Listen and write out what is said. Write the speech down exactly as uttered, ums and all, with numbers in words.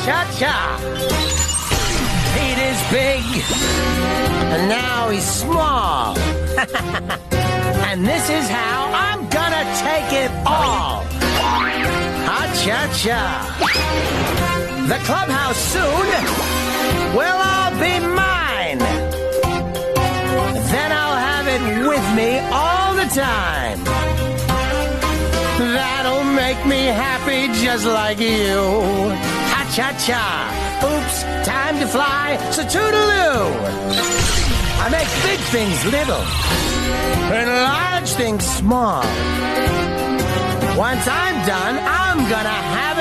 Ha-cha-cha. Pete is big, and now he's small. And this is how I'm gonna take it all. Ha-cha-cha. The clubhouse soon will all be mine. Then I'll have it with me all the time. That'll make me happy just like you. Ha-cha-cha. Oops, time to fly, so toodaloo. I make big things little and large things small. Once I'm done, I'm gonna have